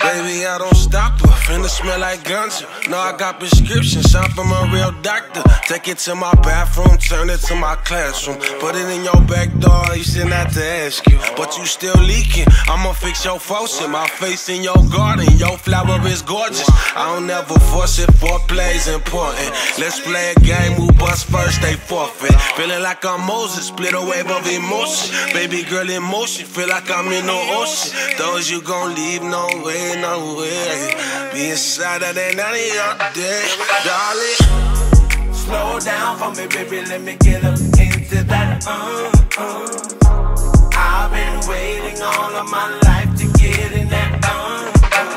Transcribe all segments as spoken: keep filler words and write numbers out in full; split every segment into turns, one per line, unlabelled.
Baby, I don't stop her. Finna smell like ganja. No, I got prescriptions, I'm from a real doctor. Take it to my bathroom, turn it to my classroom. Put it in your back door, you shouldn't have to ask you. But you still leaking, I'ma fix your faucet. My face in your garden, your flower is gorgeous. I don't ever force it, foreplay's important. Let's play a game, who bust first, they forfeit. Feeling like I'm Moses, split a wave of emotion. Baby girl in motion, feel like I'm in the ocean. Those you gon' leave, no way, no way. Be inside of that none of your day, darling.
Slow down for me, baby, let me get up into that, uh, uh. I've been waiting all of my life to get in that, uh,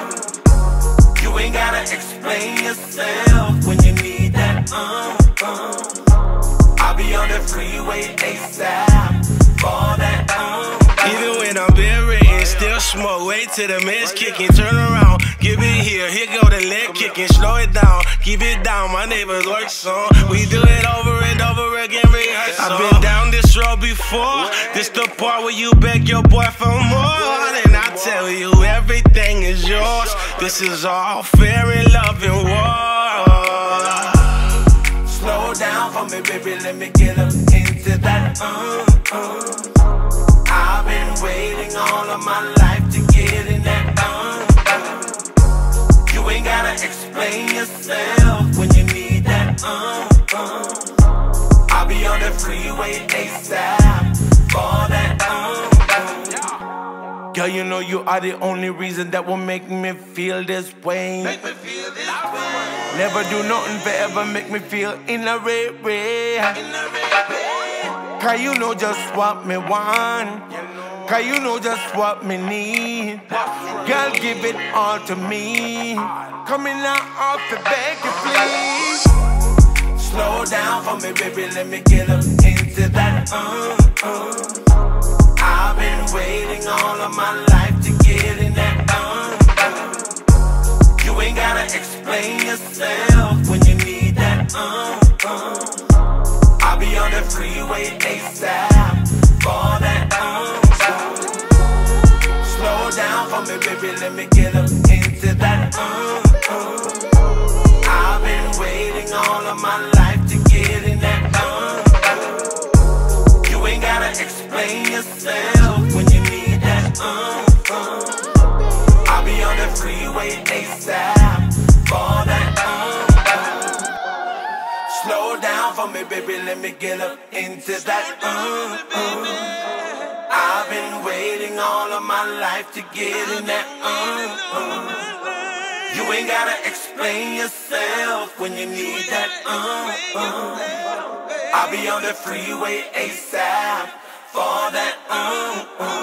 uh. You ain't gotta explain yourself when you need that, uh, uh. I'll be on the freeway ASAP for that, uh, uh.
Even when I'm bedridden, still smoke, wait till the meds kicking, turn around, give it here, here go the leg kicking, slow it down, keep it down, my neighbors work song, we do it over and over again, rehearse. I've been down this road before, this the part where you beg your boy for more, and I tell you everything is yours, this is all fair and love and war.
Slow down for me, baby, let me get up into that, uh, uh. I've been waiting all of my life to get in that, uh, uh. You ain't gotta explain yourself when you need that, uh, uh. I'll be on the freeway ASAP for that, uh, uh. Girl, you know you are the only reason that will make me feel this way. Make me feel this way. Never do nothing forever, make me feel in a way, way. Cause you know just what me want. Cause you know just what me need. Girl, give it all to me. Coming out off the beg you, please. Slow down for me, baby, let me get up into that, uh, uh. I've been waiting all of my life to get in that, uh, uh. You ain't gotta explain yourself when you need that, uh, uh. I'll be on the freeway ASAP for that, uh, uh. Slow down for me, baby, let me get up into that, uh, uh. I've been waiting all of my life to get in that, uh, uh. You ain't gotta explain yourself when you need that, uh, uh. I'll be on the freeway ASAP for that, uh, uh. Slow down for me, baby, let me get up into that, uh, uh. I've been waiting all of my life to get in that, uh, uh. You ain't gotta explain yourself when you need that, uh, uh. I'll be on the freeway ASAP for that, uh, uh.